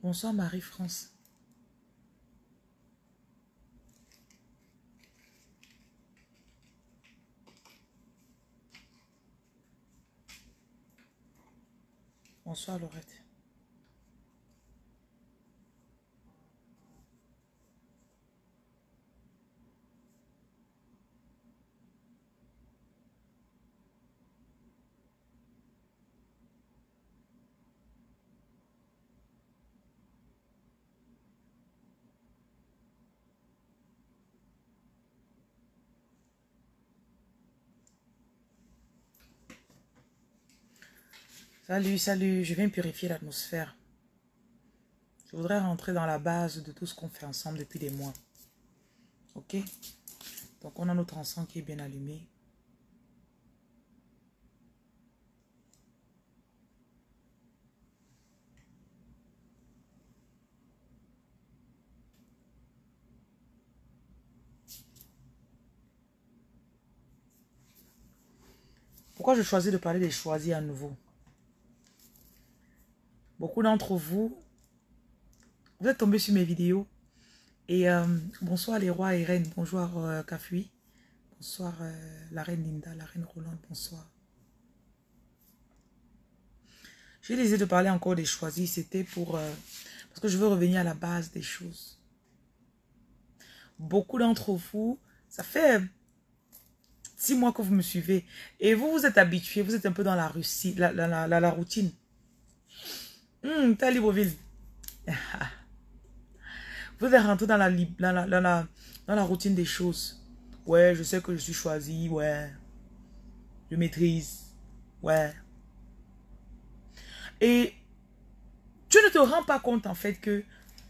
Bonsoir Marie-France. Bonsoir Laurette. Salut, salut, je viens purifier l'atmosphère. Je voudrais rentrer dans la base de tout ce qu'on fait ensemble depuis des mois. Ok? Donc on a notre encens qui est bien allumé. Pourquoi je choisis de parler des choisis à nouveau? Beaucoup d'entre vous, vous êtes tombés sur mes vidéos. Et bonsoir les rois et reines. Bonjour Kafui. Bonsoir la reine Linda, la reine Rolande. Bonsoir. J'ai décidé de parler encore des choisis. C'était pour... parce que je veux revenir à la base des choses. Beaucoup d'entre vous, ça fait 6 mois que vous me suivez. Et vous, vous êtes habitués. Vous êtes un peu dans la Russie, la routine. T'es à Libreville. Vous êtes rentré dans la routine des choses. Ouais, je sais que je suis choisi. Ouais. Je maîtrise. Ouais. Et tu ne te rends pas compte en fait que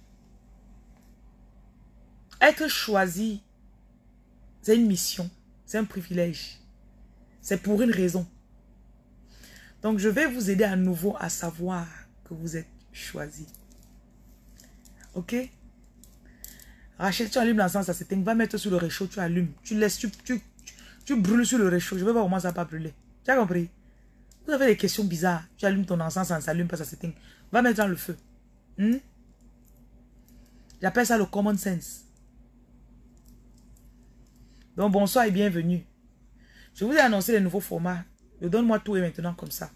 être choisi, c'est une mission. C'est un privilège. C'est pour une raison. Donc je vais vous aider à nouveau à savoir que vous êtes choisi. Ok? Rachel, tu allumes l'encens, ça s'éteint. Va mettre sur le réchaud, tu allumes. Tu laisses, tu brûles sur le réchaud. Je vais voir comment ça va pas brûler. Tu as compris? Vous avez des questions bizarres. Tu allumes ton encens, ça ne s'allume pas, ça s'éteint. Va mettre dans le feu. J'appelle ça le common sense. Donc bonsoir et bienvenue. Je vous ai annoncé les nouveaux formats. Le donne-moi tout est maintenant comme ça.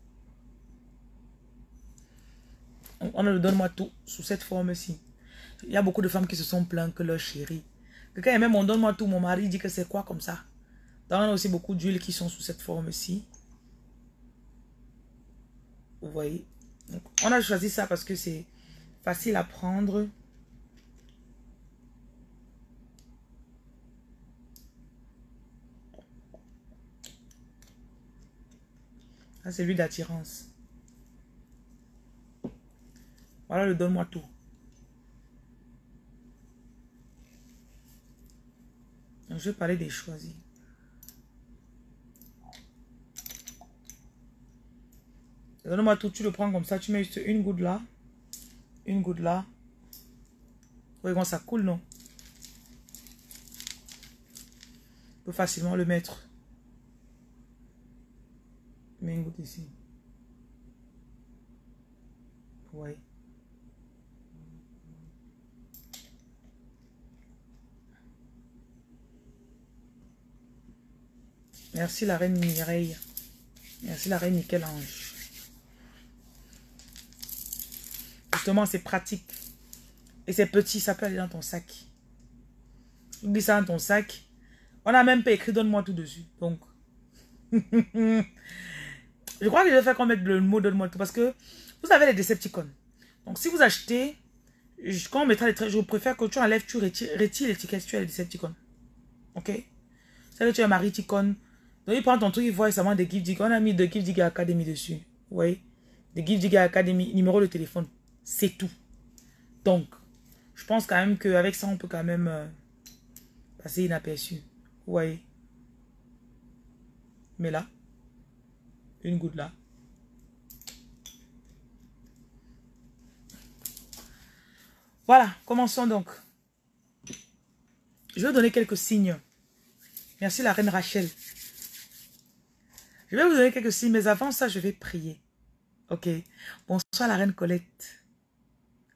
On a le donne-moi tout sous cette forme-ci. Il y a beaucoup de femmes qui se sont plaintes que leur chéri. Quelqu'un aimait mon donne-moi tout, mon mari dit que c'est quoi comme ça. Donc on a aussi beaucoup d'huiles qui sont sous cette forme-ci. Vous voyez. Donc, on a choisi ça parce que c'est facile à prendre. Ça c'est l'huile d'attirance. Voilà le donne-moi tout. Donc, je vais parler des choisis. Donne-moi tout, tu le prends comme ça, tu mets juste une goutte là. Une goutte là. Vous voyez comment ça coule, non? On peut facilement le mettre. Mets une goutte ici. Vous voyez. Merci la reine Mireille. Merci la reine Michel-Ange. Justement, c'est pratique. Et c'est petit, ça peut aller dans ton sac. Oublie ça dans ton sac. On n'a même pas écrit donne-moi tout dessus. Donc, je crois que je vais faire qu'on mette le mot donne-moi tout. Parce que vous avez les Decepticons. Donc, si vous achetez, quand on mettra les traits, je préfère que tu enlèves, tu retires l'étiquette, tu as les Decepticons. Ok? C'est que tu as Marie Ticon. Donc, il prend ton truc, il voit récemment des Gift Digger. On a mis de Gift Digger Academy dessus. Vous voyez? Des Gift Digger Academy, numéro de téléphone. C'est tout. Donc, je pense quand même qu'avec ça, on peut quand même passer inaperçu. Vous voyez? Mais là, une goutte là. Voilà, commençons donc. Je vais donner quelques signes. Merci la reine Rachel. Je vais vous donner quelques signes, mais avant ça, je vais prier. Ok. Bonsoir la reine Colette.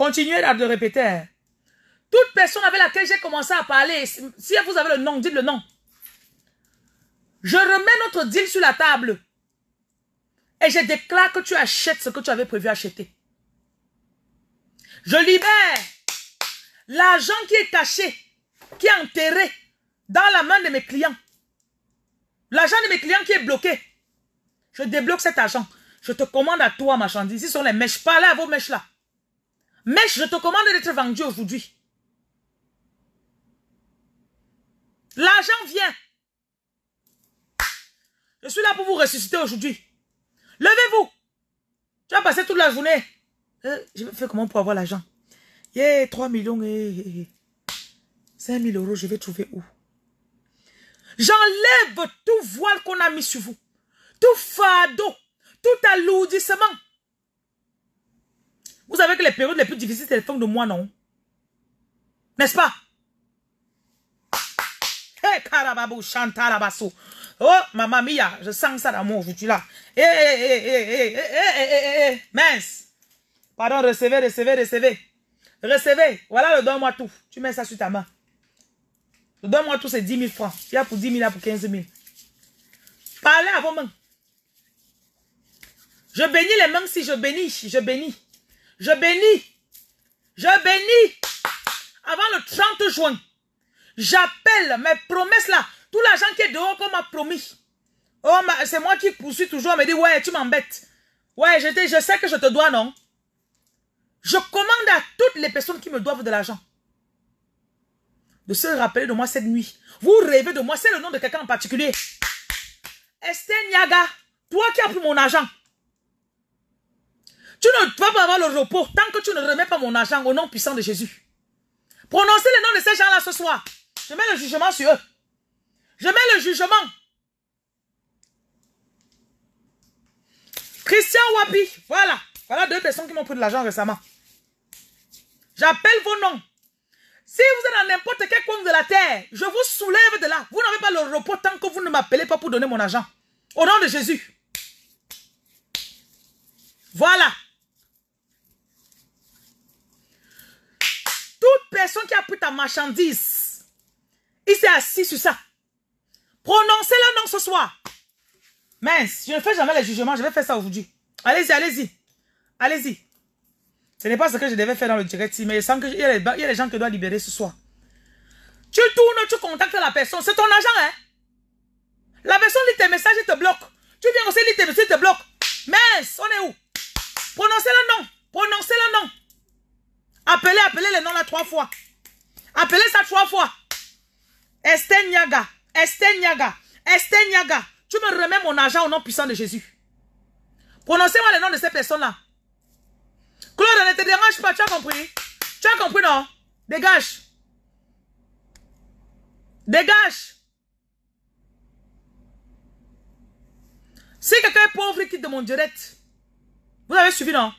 Continuez à le répéter. Hein. Toute personne avec laquelle j'ai commencé à parler, si vous avez le nom, dites le nom. Je remets notre deal sur la table. Et je déclare que tu achètes ce que tu avais prévu acheter. Je libère l'argent qui est caché, qui est enterré dans la main de mes clients. L'argent de mes clients qui est bloqué. Je débloque cet argent. Je te commande à toi, marchandise. Ici sont les mèches. Parlez à vos mèches là. Mèches, je te commande d'être vendu aujourd'hui. L'argent vient. Je suis là pour vous ressusciter aujourd'hui. Levez-vous. Tu vas passer toute la journée. Je vais faire comment pour avoir l'argent? 3 millions et 5 000 euros, je vais trouver où? J'enlève tout voile qu'on a mis sur vous. Tout fardeau. Tout alourdissement. Vous savez que les périodes les plus difficiles, c'est les fins de mois, non? N'est-ce pas? Hey, Karababou, Chantarabasso. Oh, Mamma Mia, je sens ça dans moi aujourd'hui là. Mince. Pardon, recevez. Voilà le donne-moi tout. Tu mets ça sur ta main. Le donne-moi tout, c'est 10 000 francs. Il y a pour 10 000, il y a pour 15 000. Parlez à vos mains. Je bénis les mains si je bénis. Avant le 30 juin, j'appelle mes promesses là. Tout l'argent qui est dehors qu'on m'a promis. Oh, c'est moi qui poursuis toujours. Me dit, ouais, tu m'embêtes. Ouais, je sais que je te dois, non? Je commande à toutes les personnes qui me doivent de l'argent de se rappeler de moi cette nuit. Vous rêvez de moi, c'est le nom de quelqu'un en particulier. Esther Niaga, toi qui as pris mon argent. Tu ne vas pas avoir le repos tant que tu ne remets pas mon argent au nom puissant de Jésus. Prononcez le nom de ces gens-là ce soir. Je mets le jugement sur eux. Je mets le jugement. Christian Wapi, voilà. Voilà 2 personnes qui m'ont pris de l'argent récemment. J'appelle vos noms. Si vous êtes dans n'importe quel coin de la terre, je vous soulève de là. Vous n'avez pas le repos tant que vous ne m'appelez pas pour donner mon argent. Au nom de Jésus. Voilà. Toute personne qui a pris ta marchandise, il s'est assis sur ça. Prononcez le nom ce soir. Mince, je ne fais jamais les jugements, je vais faire ça aujourd'hui. Allez-y. Ce n'est pas ce que je devais faire dans le direct, mais je sens qu'il y a des gens que je dois libérer ce soir. Tu tournes, tu contactes la personne, c'est ton argent, hein. La personne lit tes messages, il te bloque. Tu viens aussi lire tes messages, il te bloque. Mince, on est où? Prononcez le nom. Appelez le nom là 3 fois. Appelez ça 3 fois. Esther Niaga. Tu me remets mon argent au nom puissant de Jésus. Prononcez-moi le nom de ces personnes-là. Claude, ne te dérange pas, tu as compris? Tu as compris, non? Dégage. Si quelqu'un est pauvre, il quitte de mon direct. Vous avez suivi, non?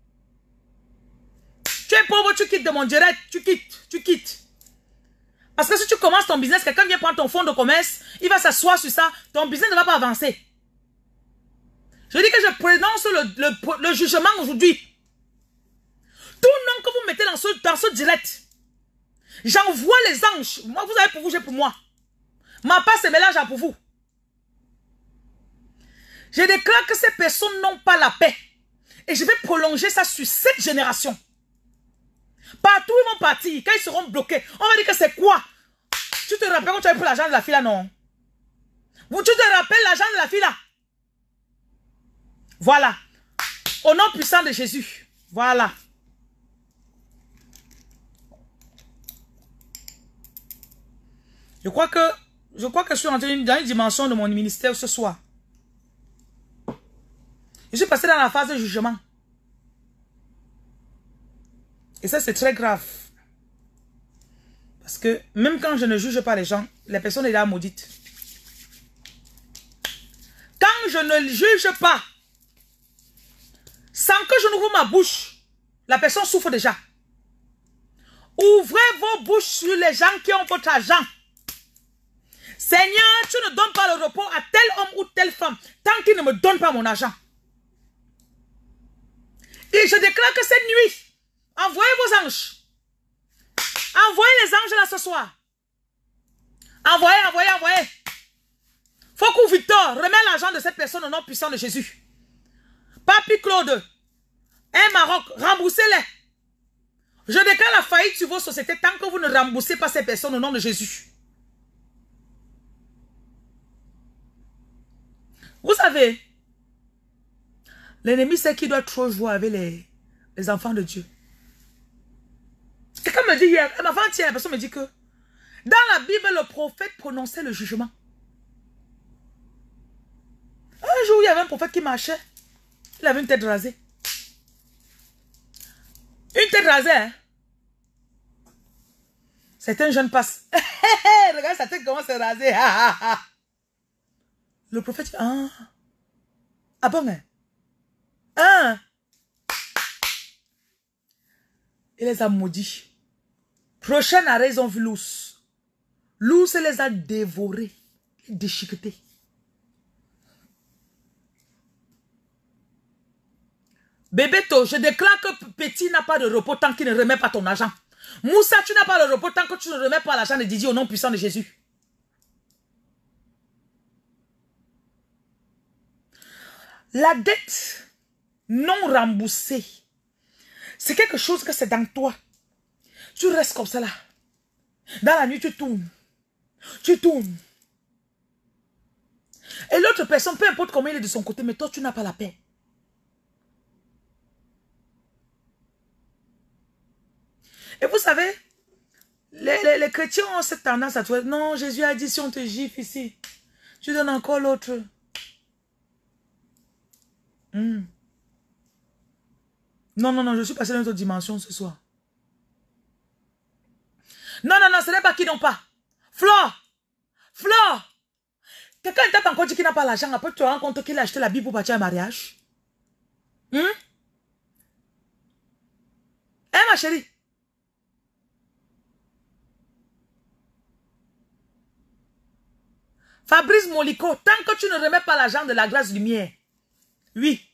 Tu es pauvre, tu quittes de mon direct. Tu quittes. Parce que si tu commences ton business, quelqu'un vient prendre ton fonds de commerce, il va s'asseoir sur ça, ton business ne va pas avancer. Je dis que je prononce le jugement aujourd'hui. Tout nom que vous mettez dans ce direct, j'envoie les anges. Moi, vous avez pour vous, j'ai pour moi. Ma part se mélange pour vous. Je déclare que ces personnes n'ont pas la paix. Et je vais prolonger ça sur 7 générations. Partout ils vont partir, quand ils seront bloqués, on va dire que c'est quoi? Tu te rappelles quand tu avais pris l'argent de la fille là, non? Tu te rappelles l'argent de la fille là? Voilà. Au nom puissant de Jésus. Voilà. Je crois que je suis entré dans une dimension de mon ministère ce soir. Je suis passé dans la phase de jugement. Et ça, c'est très grave. Parce que même quand je ne juge pas les gens, les personnes sont là maudites. Quand je ne juge pas, sans que je n'ouvre ma bouche, la personne souffre déjà. Ouvrez vos bouches sur les gens qui ont votre argent. Seigneur, tu ne donnes pas le repos à tel homme ou telle femme tant qu'il ne me donne pas mon argent. Et je déclare que cette nuit, envoyez anges. Envoyez les anges là ce soir. Envoyez. Foucault Victor, remets l'argent de cette personne au nom puissant de Jésus. Papi Claude, un Maroc, remboursez-les. Je déclare la faillite sur vos sociétés tant que vous ne remboursez pas ces personnes au nom de Jésus. Vous savez, l'ennemi sait qu'il doit trop jouer avec les enfants de Dieu. Quelqu'un me dit hier, avant-hier, la personne me dit que dans la Bible, le prophète prononçait le jugement. Un jour, il y avait un prophète qui marchait. Il avait une tête rasée. Une tête rasée, hein? C'est un jeune passe. Regarde sa tête comment c'est rasé. Le prophète dit, ah bon, hein? Il les a maudits. Prochaine arrêt, ils ont vu l'ours. L'ours les a dévorés, déchiquetés. Bébéto, je déclare que Petit n'a pas de repos tant qu'il ne remet pas ton argent. Moussa, tu n'as pas le repos tant que tu ne remets pas l'argent de Didier au nom puissant de Jésus. La dette non remboursée, c'est quelque chose que c'est dans toi. Tu restes comme ça là. Dans la nuit, tu tournes. Tu tournes. Et l'autre personne, peu importe combien il est de son côté, mais toi, tu n'as pas la paix. Et vous savez, les chrétiens ont cette tendance à trouver, non, Jésus a dit, si on te gifle ici, tu donnes encore l'autre. Non, je suis passé dans une autre dimension ce soir. Non, ce n'est pas qui n'ont pas. Flore. Quelqu'un ne t'a pas encore dit qu'il n'a pas l'argent, après tu te rends compte qu'il a acheté la Bible pour partir à un mariage. Hein, ma chérie? Fabrice Molico, tant que tu ne remets pas l'argent de la grâce lumière, oui.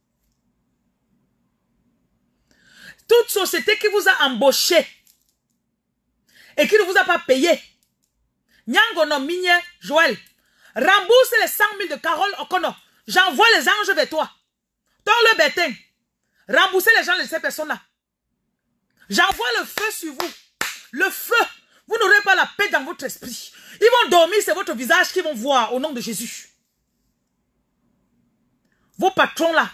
Toute société qui vous a embauché et qui ne vous a pas payé, Nyangono, Migne, Joël, rembourse les 100 000 de Carole Okono. J'envoie les anges vers toi. Dans le bétain, remboursez les gens de ces personnes-là. J'envoie le feu sur vous. Le feu. Vous n'aurez pas la paix dans votre esprit. Ils vont dormir, c'est votre visage qu'ils vont voir au nom de Jésus. Vos patrons là.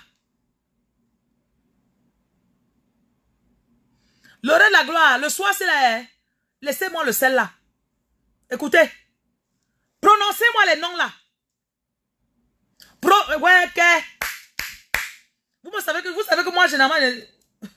L'heure de la gloire, le soir c'est là. Laissez-moi le sel là. Écoutez. Prononcez-moi les noms là. Ouais, que. Vous savez que moi généralement.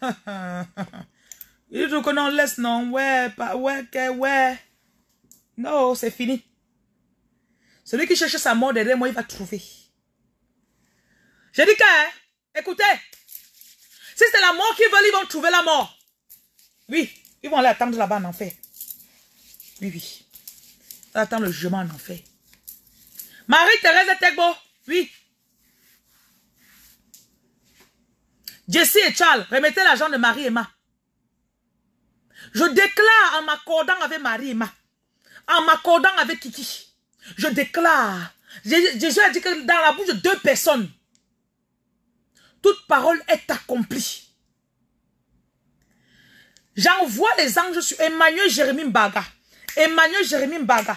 Il dit que non, laisse non. Ouais, pas, ouais, que, ouais. Non, c'est fini. Celui qui cherche sa mort derrière moi, il va trouver. J'ai dit que, écoutez, si c'est la mort qu'ils veulent, ils vont trouver la mort. Oui, ils vont aller attendre là-bas en enfer. Oui. Ils vont attendre le jugement en enfer. Marie-Thérèse Tegbo, oui. Jessie et Charles, remettez l'argent de Marie et Ma. Je déclare en m'accordant avec Marie et Ma, en m'accordant avec Kiki, je déclare, Jésus a dit que dans la bouche de 2 personnes, toute parole est accomplie. J'envoie les anges sur Emmanuel Jérémie Mbaga. Emmanuel Jérémie Mbaga.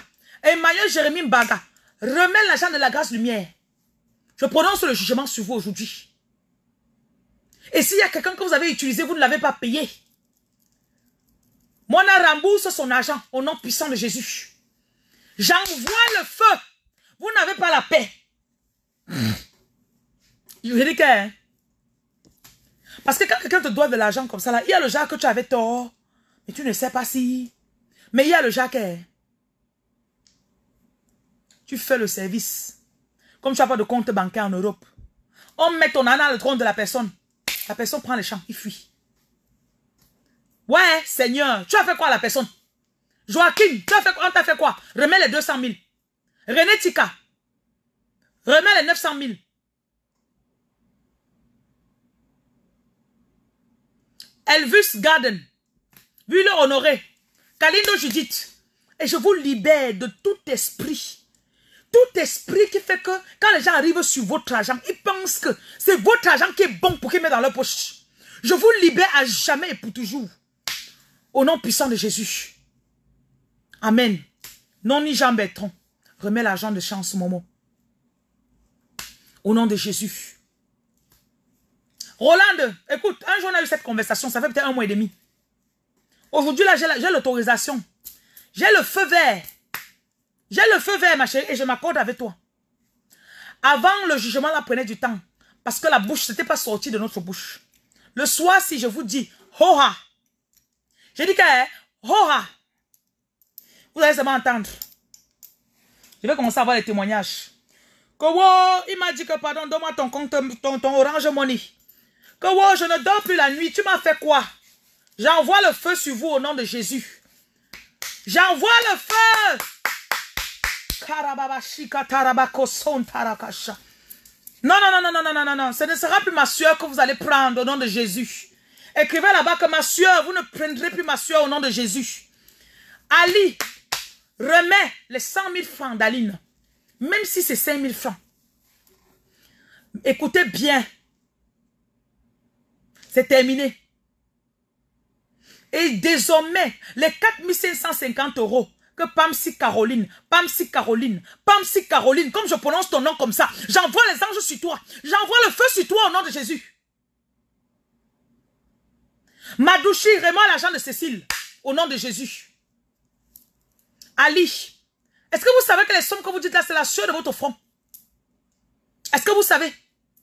Remets l'argent de la grâce lumière. Je prononce le jugement sur vous aujourd'hui. Et s'il y a quelqu'un que vous avez utilisé, vous ne l'avez pas payé. Moi, on rembourse son argent au nom puissant de Jésus. J'envoie le feu. Vous n'avez pas la paix. Je vous dis que... Parce que quand quelqu'un te doit de l'argent comme ça, là, il y a le genre que tu avais tort. Mais tu ne sais pas si... Mais il y a le genre que... Tu fais le service. Comme tu n'as pas de compte bancaire en Europe. On met ton âne dans le trône de la personne. La personne prend les champs, il fuit. Ouais, Seigneur, tu as fait quoi à la personne? Joachim, tu as fait quoi? On t'a fait quoi? Remets les 200 000. René Tika, remets les 900 000. Elvis Garden, Bulle Honoré, Kalindo Judith. Et je vous libère de tout esprit. Tout esprit qui fait que quand les gens arrivent sur votre argent, ils pensent que c'est votre argent qui est bon pour qu'ils mettent dans leur poche. Je vous libère à jamais et pour toujours. Au nom puissant de Jésus. Amen. Non ni Jean Bertrand. Remets l'argent de chance, Momo. Au nom de Jésus. Rolande, écoute, un jour on a eu cette conversation, ça fait peut-être 1 mois et demi. Aujourd'hui là, j'ai l'autorisation. J'ai le feu vert. J'ai le feu vert, ma chérie, et je m'accorde avec toi. Avant, le jugement là prenait du temps. Parce que la bouche, ce n'était pas sorti de notre bouche. Le soir, si je vous dis, ho-ha. J'ai dit que, ho-ha. Vous allez seulement entendre. Je vais commencer à avoir les témoignages. Que wow, il m'a dit que pardon, donne-moi ton compte, ton Orange Money. Que wow, je ne dors plus la nuit. Tu m'as fait quoi? J'envoie le feu sur vous au nom de Jésus. J'envoie le feu. Non, non, non, non, non, non, non, non, non. Ce ne sera plus ma sueur que vous allez prendre au nom de Jésus. Écrivez là-bas que ma sueur, vous ne prendrez plus ma sueur au nom de Jésus. Ali, remets les 100 000 francs d'Aline. Même si c'est 5 000 francs. Écoutez bien. C'est terminé. Et désormais, les 4 550 € que Pamsi Caroline, comme je prononce ton nom comme ça, j'envoie les anges sur toi. J'envoie le feu sur toi au nom de Jésus. Madouchi, remets l'argent de Cécile au nom de Jésus. Ali, est-ce que vous savez que les sommes que vous dites là, c'est la sueur de votre front? Est-ce que vous savez?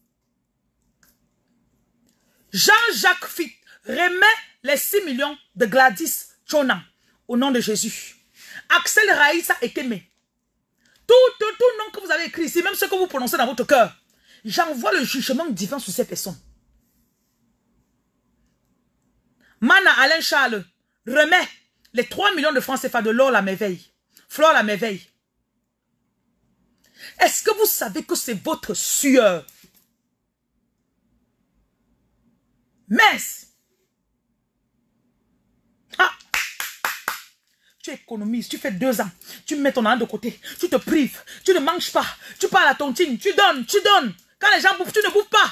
Jean-Jacques Fit, remets les 6 millions de Gladys Chonan au nom de Jésus. Axel Raïssa Ekeme. Tout nom que vous avez écrit ici, même ce que vous prononcez dans votre cœur, j'envoie le jugement divin sur ces personnes. Mana Alain Charles, remets les 3 millions de francs CFA de l'or la merveille. Flore la merveille. Est-ce que vous savez que c'est votre sueur? Mince. Ah. Tu économises, tu fais 2 ans, tu mets ton argent de côté, tu te prives, tu ne manges pas, tu parles à ton team, tu donnes. Quand les gens bouffent, tu ne bouffes pas.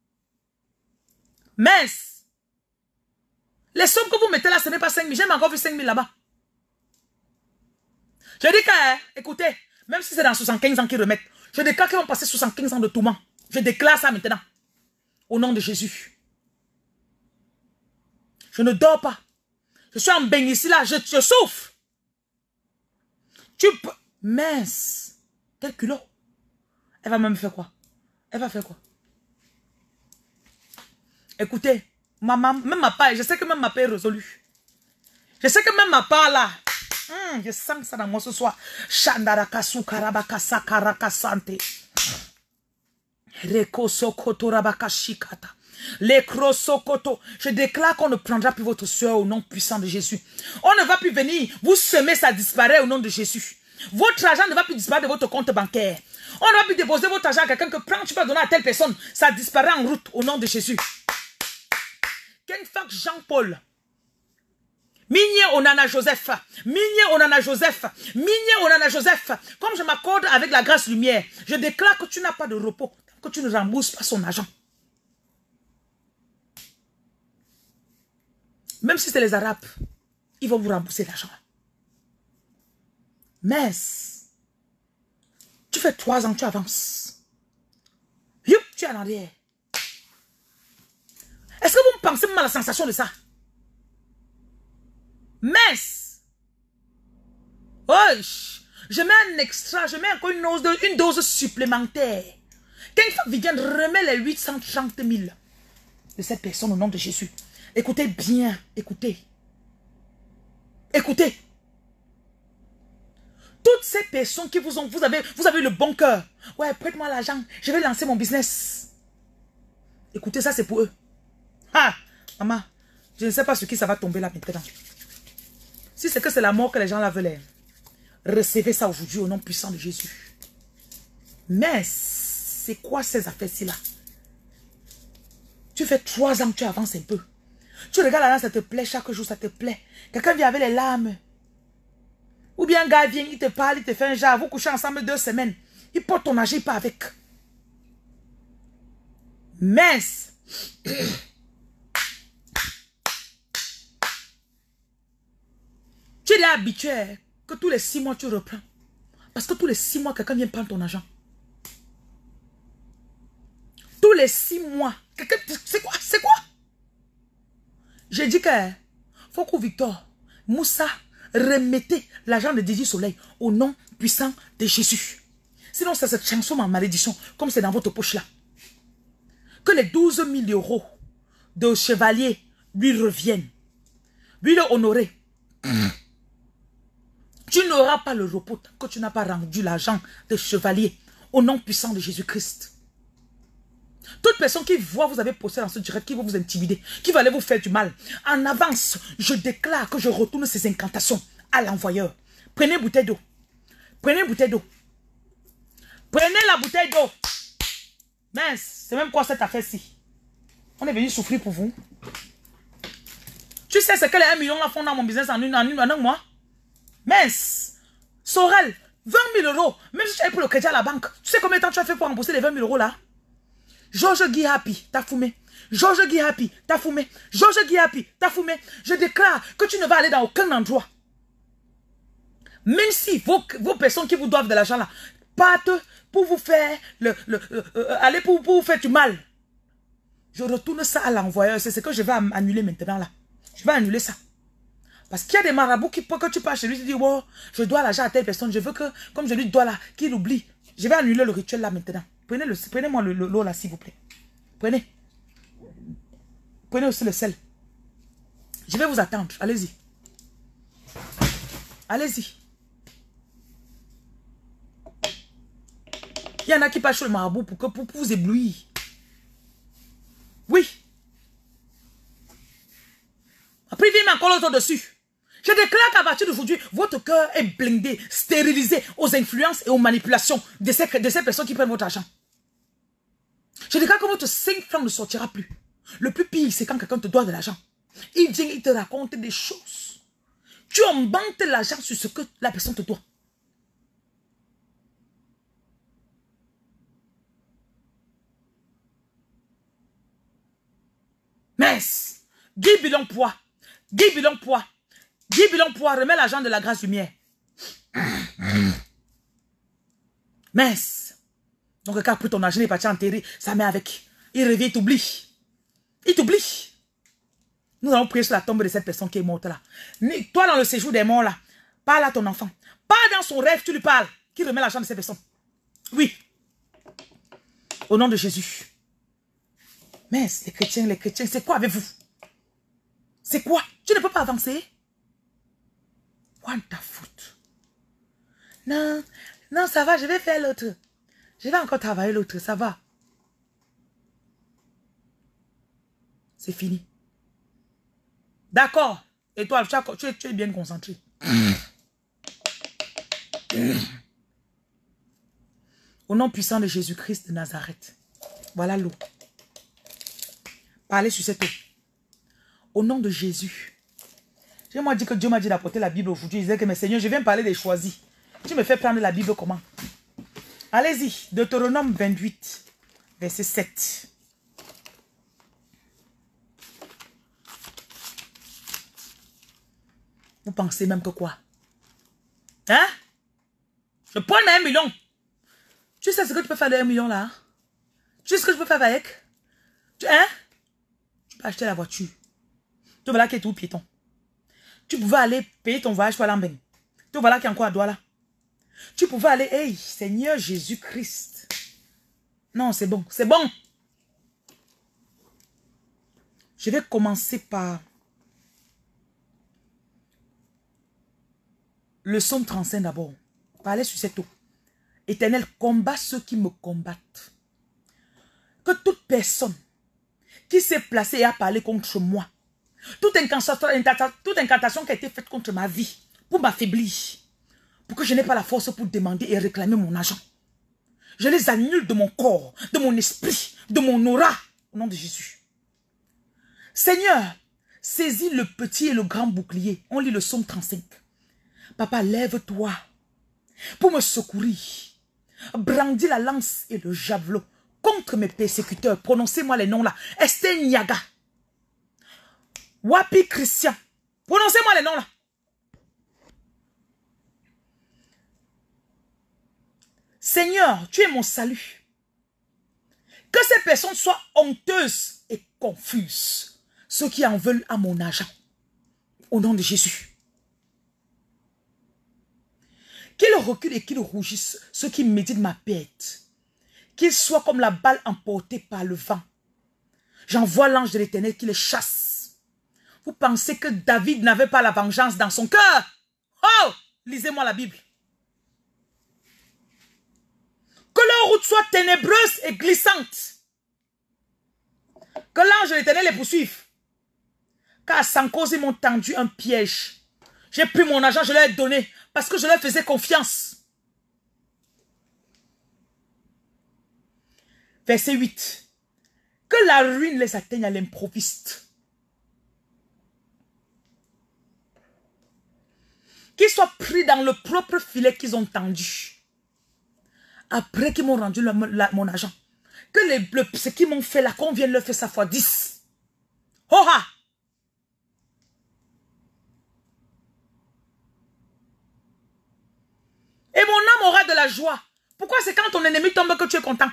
Mince. Les sommes que vous mettez là, ce n'est pas 5 000. J'ai encore vu 5 000 là-bas. Je dis que, écoutez, même si c'est dans 75 ans qu'ils remettent, je déclare qu'ils vont passer 75 ans de tourment. Je déclare ça maintenant. Au nom de Jésus. Je ne dors pas. Je suis en bain ici là, je souffre. Tu peux... Mince. Quel culot. Elle va même faire quoi? Elle va faire quoi? Écoutez, maman, même ma part, je sais que même ma part est résolue. Je sais que même ma part là, je sens ça dans moi ce soir. Shandarakasu karabakasa karakasante. Reko sokoto rabakashikata. Lekrosokoto. Je déclare qu'on ne prendra plus votre soeur au nom puissant de Jésus. On ne va plus venir vous semer, ça disparaît au nom de Jésus. Votre argent ne va plus disparaître de votre compte bancaire. On ne va plus déposer votre argent à quelqu'un que prends, tu peux donner à telle personne. Ça disparaît en route au nom de Jésus. Kenfak Jean-Paul. Migné Onana Joseph. Migné Onana Joseph. Migné Onana Joseph. Comme je m'accorde avec la grâce lumière, je déclare que tu n'as pas de repos, que tu ne rembourses pas son argent. Même si c'est les Arabes, ils vont vous rembourser l'argent. Mais, tu fais 3 ans, tu avances. Youp, tu es en arrière. Est-ce que vous me pensez même à la sensation de ça? Mais, oh, je mets un extra, je mets encore une dose supplémentaire. Quand Viviane remet les 830 000 de cette personne au nom de Jésus. Écoutez bien, écoutez. Écoutez. Toutes ces personnes qui vous avez le bon cœur. Ouais, prête-moi l'argent, je vais lancer mon business. Écoutez, ça c'est pour eux. Ah, maman, je ne sais pas sur qui ça va tomber là maintenant. Si c'est que c'est la mort que les gens là veulent, recevez ça aujourd'hui au nom puissant de Jésus. Mais, c'est quoi ces affaires-ci là? Tu fais 3 ans que tu avances un peu. Tu regardes là, ça te plaît, chaque jour, ça te plaît. Quelqu'un vient avec les larmes. Ou bien un gars vient, il te parle, il te fait un genre, vous couchez ensemble 2 semaines. Il porte ton argent, il part avec. Mince. Tu es habitué que tous les 6 mois, tu reprends. Parce que tous les 6 mois, quelqu'un vient prendre ton argent. Tous les 6 mois. C'est quoi? C'est quoi? J'ai dit que Foko Victor, Moussa, remettez l'argent de Didi Soleil au nom puissant de Jésus. Sinon, ça se transforme en malédiction, comme c'est dans votre poche là. Que les 12 000 € de chevalier lui reviennent. Lui le honorer. Tu n'auras pas le repos tant que tu n'as pas rendu l'argent de chevalier au nom puissant de Jésus-Christ. Toute personne qui voit vous avez posté dans ce direct, qui va vous intimider, qui va aller vous faire du mal, en avance, je déclare que je retourne ces incantations à l'envoyeur. Prenez une bouteille d'eau. Prenez une bouteille d'eau. Prenez la bouteille d'eau. Mince, c'est même quoi cette affaire-ci? On est venu souffrir pour vous. Tu sais ce que les 1 million là font dans mon business en un mois? Mince. Sorel, 20 000 €. Même si tu as pris le crédit à la banque, tu sais combien de temps tu as fait pour rembourser les 20 000 € là? Georges Guy Happy, t'as fumé. Georges Guy Happy, t'as fumé. Georges Guy Happy, t'as fumé. Je déclare que tu ne vas aller dans aucun endroit. Même si vos personnes qui vous doivent de l'argent là partent pour vous faire aller pour vous faire du mal. Je retourne ça à l'envoyeur. C'est ce que je vais annuler maintenant là. Je vais annuler ça. Parce qu'il y a des marabouts qui, pour que tu passes chez lui, tu dis, oh, je dois l'argent à telle personne. Je veux que, comme je lui dois là, qu'il oublie. Je vais annuler le rituel là maintenant. Prenez-moi l'eau là, s'il vous plaît. Prenez. Prenez aussi le sel. Je vais vous attendre. Allez-y. Allez-y. Il y en a qui passent chez le marabout pour vous éblouir. Oui. Après, il vient encore l'autre dessus. Je déclare qu'à partir d'aujourd'hui, votre cœur est blindé, stérilisé aux influences et aux manipulations de ces personnes qui prennent votre argent. Je déclare que votre 5 francs ne sortira plus. Le plus pire, c'est quand quelqu'un te doit de l'argent. Il vient, il te raconte des choses. Tu embantes l'argent sur ce que la personne te doit. Mince. Guy Bilon Poids. Guy Bilon Poids. Guy Bilon Poids, remets l'argent de la grâce lumière. Mince. Donc, quand ton argent est parti enterrer, ça met avec. Il revient, il t'oublie. Il t'oublie. Nous allons prier sur la tombe de cette personne qui est morte là. Toi, dans le séjour des morts là, parle à ton enfant. Parle dans son rêve, tu lui parles. Qui remet l'argent de cette personne. Oui. Au nom de Jésus. Mince, les chrétiens, c'est quoi avec vous? C'est quoi? Tu ne peux pas avancer? What the foot? Non, non, ça va, je vais faire l'autre. Je vais encore travailler l'autre, ça va. C'est fini. D'accord. Et toi, tu es bien concentré. Au nom puissant de Jésus-Christ de Nazareth. Voilà l'eau. Parlez sur cette eau. Au nom de Jésus. J'ai moi dit que Dieu m'a dit d'apporter la Bible aujourd'hui. Je disais que, mais Seigneur, je viens parler des choisis. Tu me fais prendre la Bible comment? Allez-y. Deutéronome 28, verset 7. Vous pensez même que quoi? Hein? Je prends 1 million. Tu sais ce que tu peux faire de 1 million là? Tu sais ce que je peux faire avec? Hein? Tu peux acheter la voiture. Tu vois là qui est tout piéton. Tu pouvais aller payer ton voyage pour l'Ambeng. Tu vois là qui est encore à Douala. Tu pouvais aller, hey, Seigneur Jésus-Christ. Non, c'est bon, c'est bon. Je vais commencer par le psaume 35 d'abord. Parlez sur cette eau. Éternel, combat ceux qui me combattent. Que toute personne qui s'est placée et a parlé contre moi, toute incantation qui a été faite contre ma vie, pour m'affaiblir, pour que je n'ai pas la force pour demander et réclamer mon argent, je les annule de mon corps, de mon esprit, de mon aura, au nom de Jésus. Seigneur, Saisis le petit et le grand bouclier. On lit le psaume 35. Papa, lève-toi pour me secourir. Brandis la lance et le javelot contre mes persécuteurs. Prononcez-moi les noms là. Esther Niaga. Wapi Christian. Prononcez-moi les noms là. Seigneur, tu es mon salut. Que ces personnes soient honteuses et confuses. Ceux qui en veulent à mon argent. Au nom de Jésus. Qu'ils reculent et qu'ils rougissent. Ceux qui méditent ma perte. Qu'ils soient comme la balle emportée par le vent. J'envoie l'ange de l'Éternel qui les chasse. Vous pensez que David n'avait pas la vengeance dans son cœur? Oh! Lisez-moi la Bible. Que leur route soit ténébreuse et glissante. Que l'ange de l'Éternel les poursuive. Car sans cause, ils m'ont tendu un piège. J'ai pris mon argent, je leur ai donné. Parce que je leur faisais confiance. Verset 8. Que la ruine les atteigne à l'improviste. Qu'ils soient pris dans le propre filet qu'ils ont tendu. Après qu'ils m'ont rendu mon argent. Que ce qu'ils m'ont fait là, qu'on vienne leur faire ça fois 10. Oh ha! Et mon âme aura de la joie. Pourquoi c'est quand ton ennemi tombe que tu es content?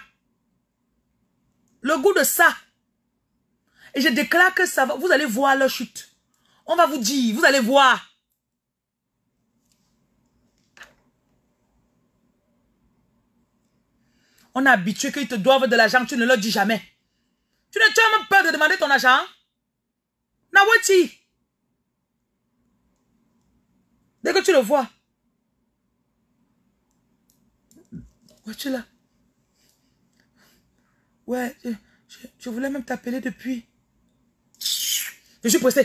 Le goût de ça. Et je déclare que ça va. Vous allez voir leur chute. On va vous dire, vous allez voir. On est habitué qu'ils te doivent de l'argent, tu ne leur dis jamais. Tu as même peur de demander ton argent? Nawati. Dès que tu le vois. Ouais, tu es là. Ouais, je voulais même t'appeler depuis. Je suis pressé.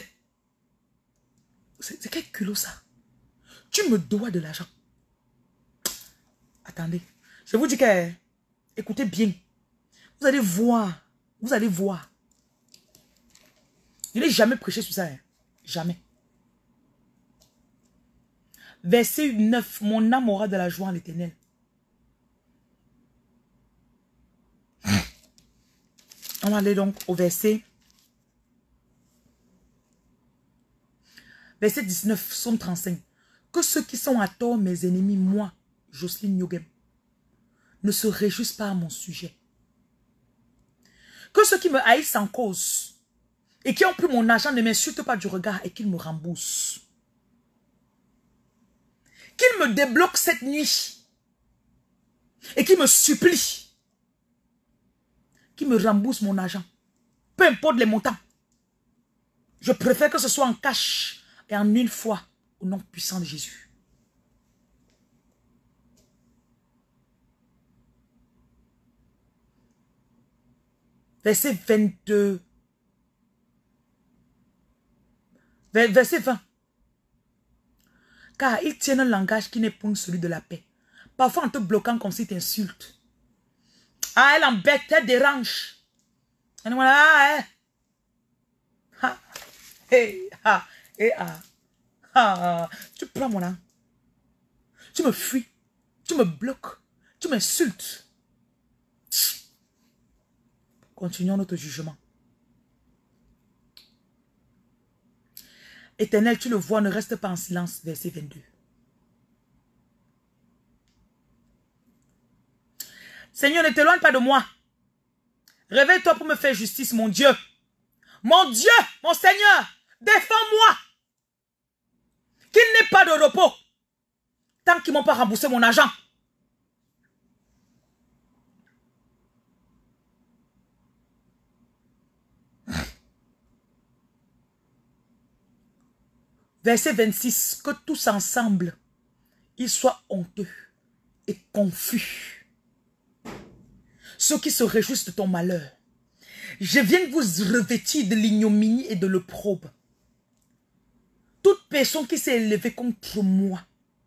C'est quel culot ça? Tu me dois de l'argent. Attendez. Je vous dis que... Écoutez bien. Vous allez voir. Vous allez voir. Je n'ai jamais prêché sur ça. Hein. Jamais. Verset 9. Mon âme aura de la joie en l'Éternel. On va aller donc au verset. Verset 19. Psaume 35. Que ceux qui sont à tort, mes ennemis, moi, Jocelyne Nyogem, ne se réjouissent pas à mon sujet. Que ceux qui me haïssent en cause et qui ont pris mon argent ne m'insultent pas du regard et qu'ils me remboursent. Qu'ils me débloquent cette nuit et qu'ils me supplient. Qu'ils me remboursent mon argent. Peu importe les montants. Je préfère que ce soit en cash et en une fois au nom puissant de Jésus. Verset 22. Verset 20. Car ils tiennent un langage qui n'est point celui de la paix. Parfois en te bloquant comme si tu insultes. Ah, elle embête, elle dérange. Et voilà, ha, hey, ha, et ah, ha. Tu prends mon âme. Tu me fuis. Tu me bloques. Tu m'insultes. Continuons notre jugement. Éternel, tu le vois, ne reste pas en silence. Verset 22. Seigneur, ne t'éloigne pas de moi. Réveille-toi pour me faire justice, mon Dieu. Mon Dieu, mon Seigneur, défends-moi. Qu'il n'ait pas de repos. Tant qu'ils ne m'ont pas remboursé mon argent. Verset 26. Que tous ensemble, ils soient honteux et confus. Ceux qui se réjouissent de ton malheur. Je viens vous revêtir de l'ignominie et de l'opprobre. Toute personne qui s'est élevée contre moi.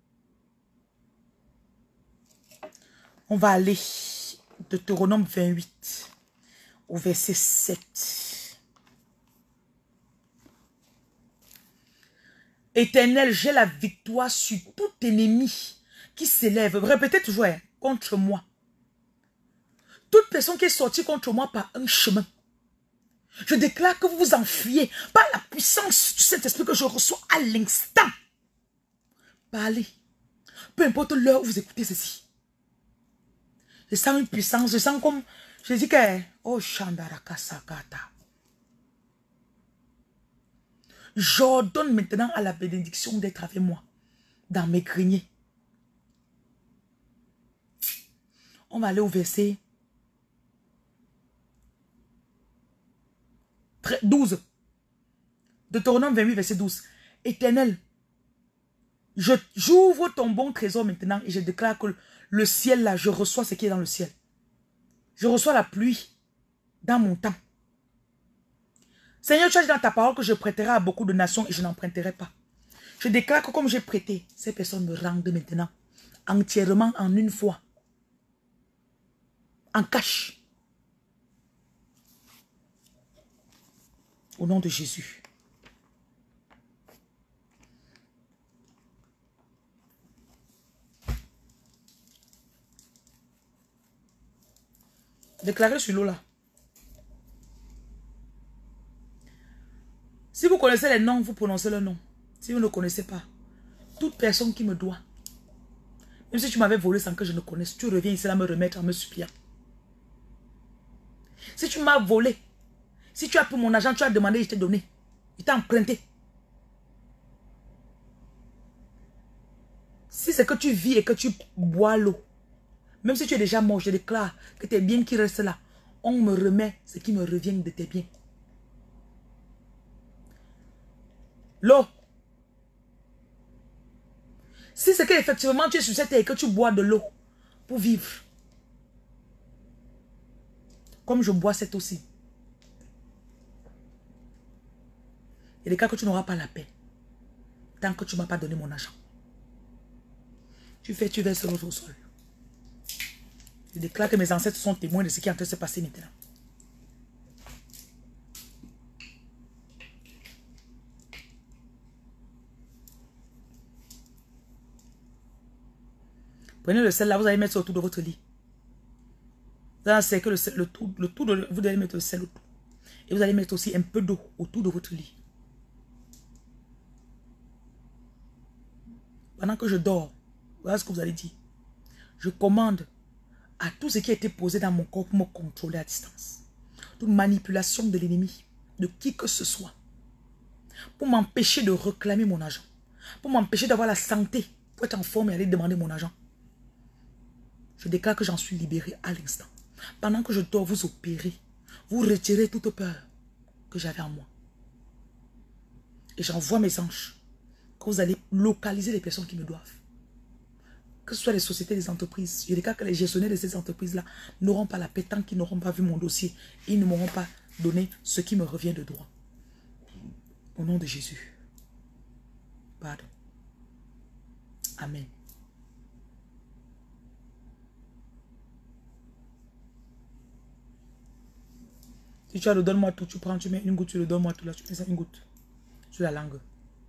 On va aller de Deutéronome 28 au verset 7. Éternel, j'ai la victoire sur tout ennemi qui s'élève. Répétez toujours, hein, contre moi. Toute personne qui est sortie contre moi par un chemin. Je déclare que vous vous enfuyez par la puissance du Saint-Esprit que je reçois à l'instant. Parlez. Peu importe l'heure où vous écoutez ceci. Je sens une puissance. Je sens comme... Je dis que... Oh, Shandaraka Sakata. J'ordonne maintenant à la bénédiction d'être avec moi. Dans mes greniers. On va aller au verset 12. Deutéronome 28, verset 12. Éternel, j'ouvre ton bon trésor maintenant et je déclare que le ciel là, je reçois ce qui est dans le ciel. Je reçois la pluie dans mon temps. Seigneur, tu as dit dans ta parole que je prêterai à beaucoup de nations et je n'emprunterai pas. Je déclare que comme j'ai prêté, ces personnes me rendent maintenant entièrement en une fois. En cash. Au nom de Jésus. Déclarez sur l'eau là. Si vous connaissez les noms, vous prononcez le nom. Si vous ne connaissez pas, toute personne qui me doit, même si tu m'avais volé sans que je ne connaisse, tu reviens ici là me remettre en me suppliant. Si tu m'as volé, si tu as pris mon argent, tu as demandé, je t'ai donné. Il t'a emprunté. Si c'est que tu vis et que tu bois l'eau, même si tu es déjà mort, je déclare que tes biens qui restent là, on me remet ce qui me revient de tes biens. L'eau. Si c'est qu'effectivement tu es sur cette terre et que tu bois de l'eau pour vivre, comme je bois cette aussi, il y a des cas que tu n'auras pas la paix tant que tu ne m'as pas donné mon argent. Tu verses l'eau au sol. Je déclare que mes ancêtres sont témoins de ce qui est en train de se passer maintenant. Prenez le sel là, vous allez mettre ça autour de votre lit. Vous allez encercler vous allez mettre le sel autour. Et vous allez mettre aussi un peu d'eau autour de votre lit. Pendant que je dors, voilà ce que vous allez dire. Je commande à tout ce qui a été posé dans mon corps pour me contrôler à distance. Toute manipulation de l'ennemi, de qui que ce soit, pour m'empêcher de réclamer mon argent, pour m'empêcher d'avoir la santé, pour être en forme et aller demander mon argent. Je déclare que j'en suis libéré à l'instant. Pendant que je dors, vous opérez, vous retirez toute peur que j'avais en moi. Et j'envoie mes anges, que vous allez localiser les personnes qui me doivent. Que ce soit les sociétés, les entreprises. Je déclare que les gestionnaires de ces entreprises-là n'auront pas la paix tant qu'ils n'auront pas vu mon dossier. Ils ne m'auront pas donné ce qui me revient de droit. Au nom de Jésus. Pardon. Amen. Si tu as le donne-moi tout, tu prends, tu mets une goutte sur le donne-moi tout là, tu mets ça une goutte sur la langue.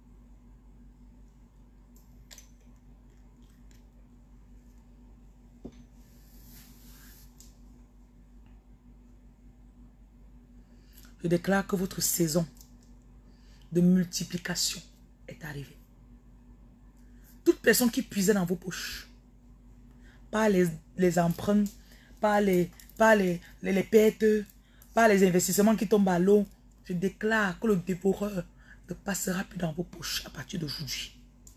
Je déclare que votre saison de multiplication est arrivée. Toute personne qui puisait dans vos poches, pas les emprunts, pas les pertes, pas les investissements qui tombent à l'eau, je déclare que le dévoreur ne passera plus dans vos poches à partir d'aujourd'hui.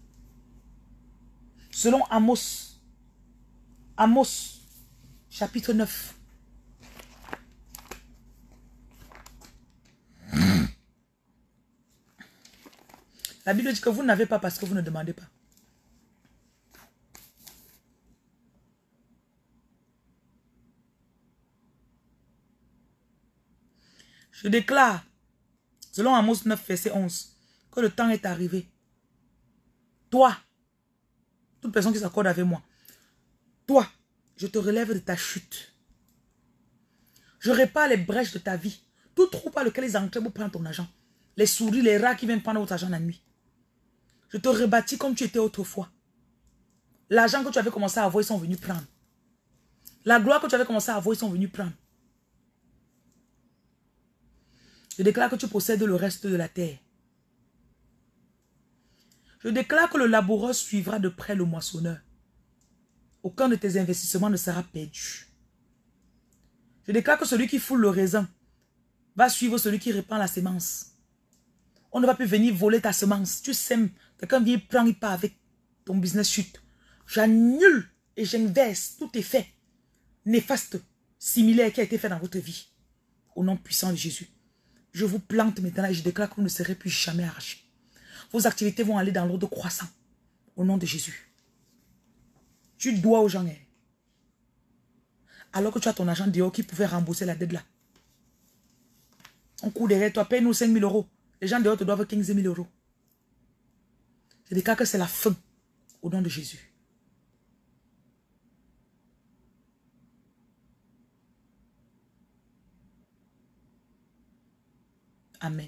Selon Amos, chapitre 9. La Bible dit que vous n'avez pas parce que vous ne demandez pas. Je déclare, selon Amos 9, verset 11, que le temps est arrivé. Toi, toute personne qui s'accorde avec moi, toi, je te relève de ta chute. Je répare les brèches de ta vie. Tout trou par lequel ils entrent pour prendre ton argent. Les souris, les rats qui viennent prendre votre argent la nuit. Je te rebâtis comme tu étais autrefois. L'argent que tu avais commencé à avoir, ils sont venus prendre. La gloire que tu avais commencé à avoir, ils sont venus prendre. Je déclare que tu possèdes le reste de la terre. Je déclare que le laboureur suivra de près le moissonneur. Aucun de tes investissements ne sera perdu. Je déclare que celui qui foule le raisin va suivre celui qui répand la semence. On ne va plus venir voler ta semence. Tu sèmes, quelqu'un vient prendre, il part avec ton business chute. J'annule et j'inverse tout effet néfaste, similaire qui a été fait dans votre vie. Au nom puissant de Jésus. Je vous plante maintenant et je déclare que vous ne serez plus jamais arrachés. Vos activités vont aller dans l'ordre croissant. Au nom de Jésus. Tu dois aux gens. Alors que tu as ton argent dehors qui pouvait rembourser la dette là. On court derrière toi, paye-nous 5 000 euros. Les gens dehors te doivent 15 000 euros. Je déclare que c'est la fin. Au nom de Jésus. Amen.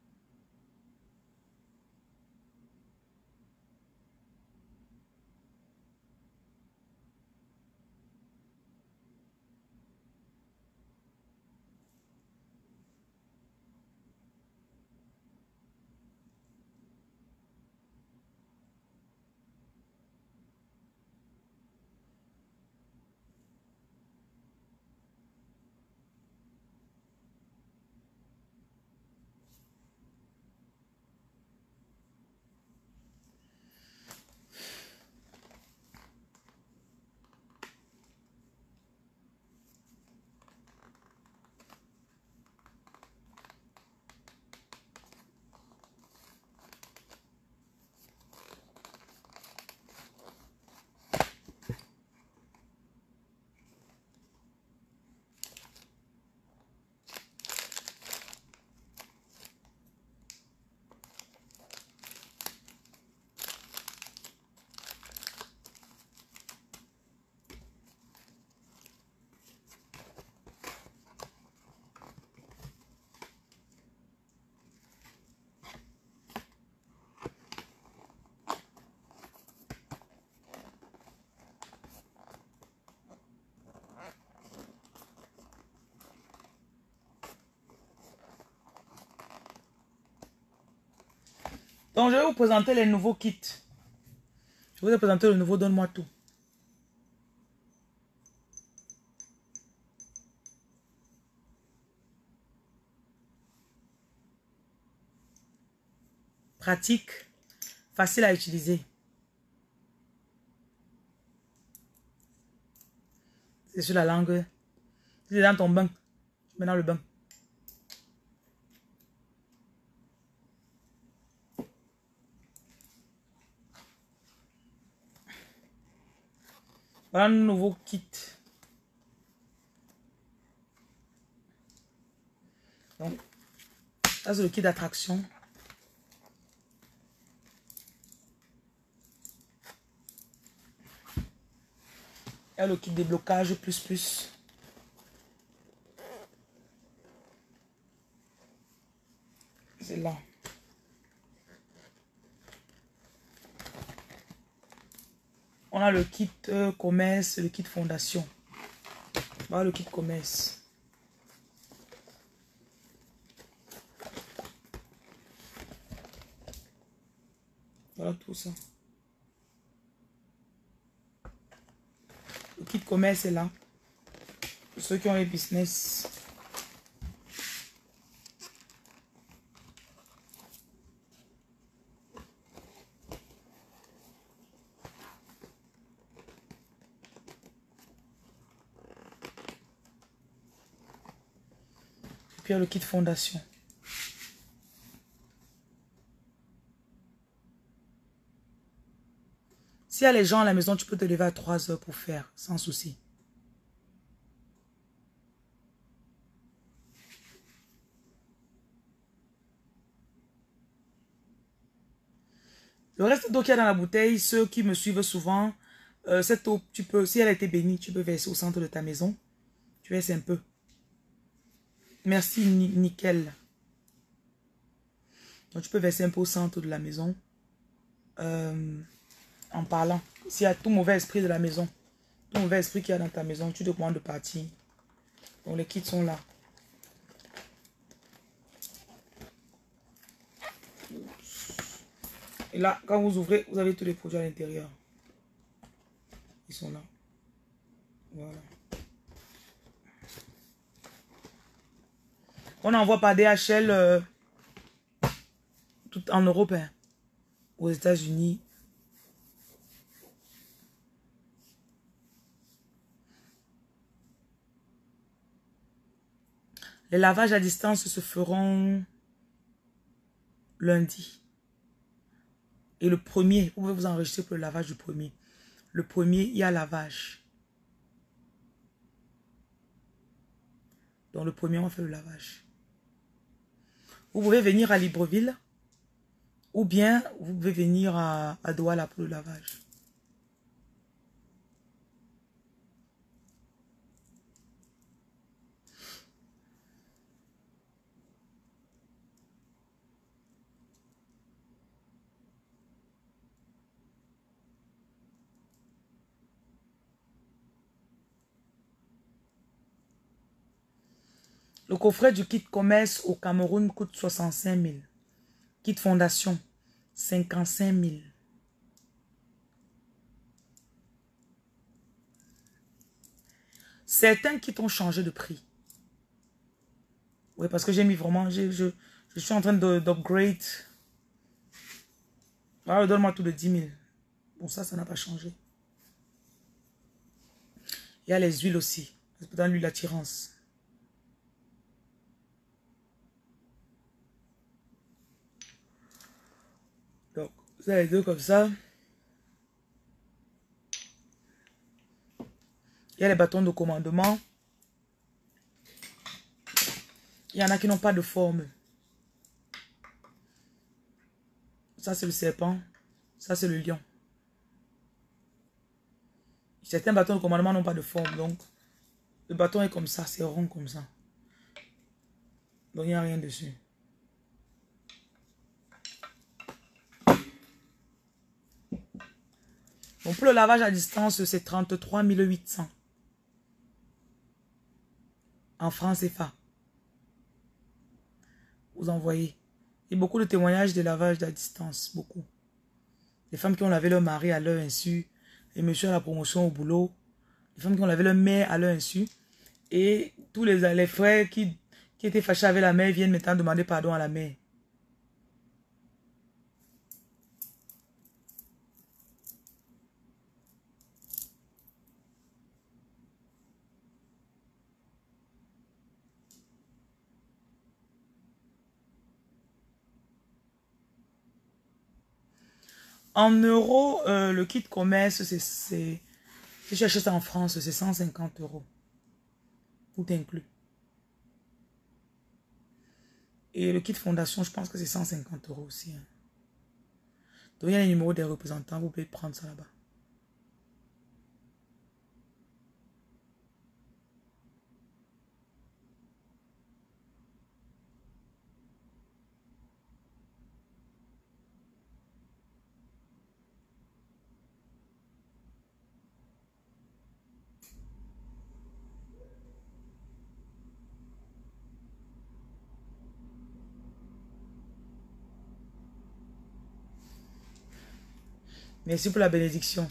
Donc, je vais vous présenter les nouveaux kits. Je vais vous présenter le nouveau Donne-moi tout. Pratique, facile à utiliser. C'est sur la langue. C'est dans ton bain. Tu mets dans le bain. Voilà un nouveau kit. Donc, ça c'est le kit d'attraction. Il y a le kit déblocage plus. C'est là. On a le kit commerce, le kit fondation. Voilà le kit commerce. Voilà tout ça. Le kit commerce est là. Pour ceux qui ont les business. Puis il y a le kit fondation. S'il y a les gens à la maison, tu peux te lever à 3 heures pour faire, sans souci. Le reste d'eau qu'il y a dans la bouteille, ceux qui me suivent souvent, cette eau, tu peux, si elle a été bénie, tu peux verser au centre de ta maison. Tu verses un peu. Merci, nickel. Donc tu peux verser un peu au centre de la maison. en parlant. S'il y a tout mauvais esprit de la maison, tout mauvais esprit qu'il y a dans ta maison, tu te demandes de partir. Donc les kits sont là. Et là, quand vous ouvrez, vous avez tous les produits à l'intérieur. Ils sont là. Voilà. On envoie par DHL tout en Europe, hein, aux États-Unis. Les lavages à distance se feront lundi. Et le premier, vous pouvez vous enregistrer pour le lavage du premier. Le premier, il y a lavage. Donc le premier, on va faire le lavage. Vous pouvez venir à Libreville ou bien vous pouvez venir à Douala pour le lavage. Le coffret du kit commerce au Cameroun coûte 65 000. Kit fondation, 55 000. Certains kits ont changé de prix. Oui, parce que j'ai mis vraiment, je suis en train d'upgrade. Alors, donne-moi tout de 10 000. Bon, ça n'a pas changé. Il y a les huiles aussi. C'est peut-être l'huile d'attirance. Donc, vous avez les deux comme ça. Il y a les bâtons de commandement. Il y en a qui n'ont pas de forme. Ça, c'est le serpent. Ça, c'est le lion. Certains bâtons de commandement n'ont pas de forme. Donc, le bâton est comme ça. C'est rond comme ça. Donc, il n'y a rien dessus. Bon, pour le lavage à distance, c'est 33 800. En francs CFA. Vous envoyez. Et beaucoup de témoignages de lavage à distance. Beaucoup. Les femmes qui ont lavé leur mari à leur insu. Les messieurs à la promotion au boulot. Les femmes qui ont lavé leur mère à leur insu. Et tous les frères qui étaient fâchés avec la mère viennent maintenant demander pardon à la mère. En euros, le kit commerce, si tu achètes ça en France, c'est 150 €. Tout inclus. Et le kit fondation, je pense que c'est 150 € aussi. Hein. Donc, il y a les numéros des représentants, vous pouvez prendre ça là-bas. Merci pour la bénédiction.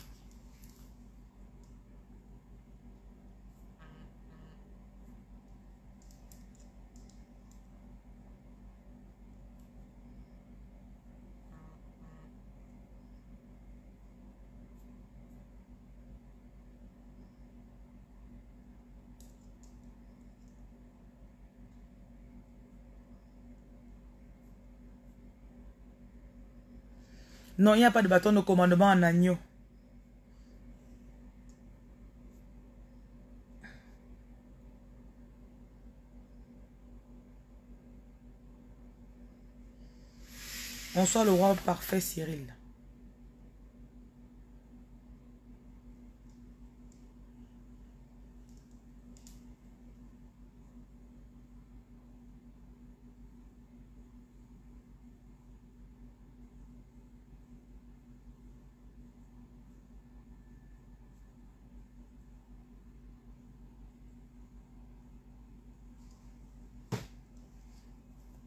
Non, il n'y a pas de bâton de commandement en agneau. Bonsoir le roi parfait Cyril.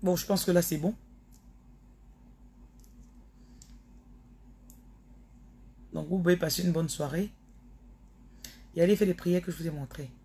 Bon, je pense que là, c'est bon. Donc, vous pouvez passer une bonne soirée. Et allez faire les prières que je vous ai montrées.